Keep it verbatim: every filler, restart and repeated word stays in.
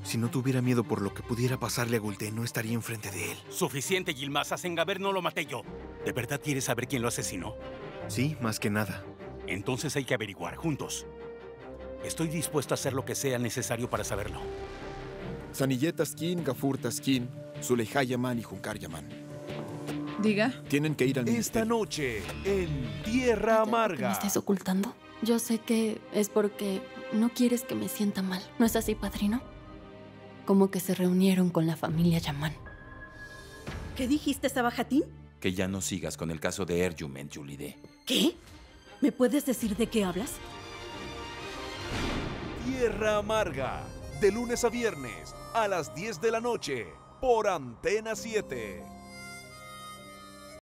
Si no tuviera miedo por lo que pudiera pasarle a Gul'dan, no estaría enfrente de él. Suficiente, Yilmaz. A Sengaber no lo maté yo. ¿De verdad quieres saber quién lo asesinó? Sí, más que nada. Entonces hay que averiguar, juntos. Estoy dispuesto a hacer lo que sea necesario para saberlo. Saniyet Taskin, Gafur Taskin, Zuleyha Yaman y Junkar Yaman. Diga. Tienen que ir al Esta ministerio. noche, en Tierra Amarga. ¿Me estás ocultando? Yo sé que es porque no quieres que me sienta mal. ¿No es así, padrino? Como que se reunieron con la familia Yaman. ¿Qué dijiste, Sabahatín? Que ya no sigas con el caso de Erjument, Yulide. ¿Qué? ¿Me puedes decir de qué hablas? Tierra Amarga, de lunes a viernes, a las diez de la noche, por Antena siete.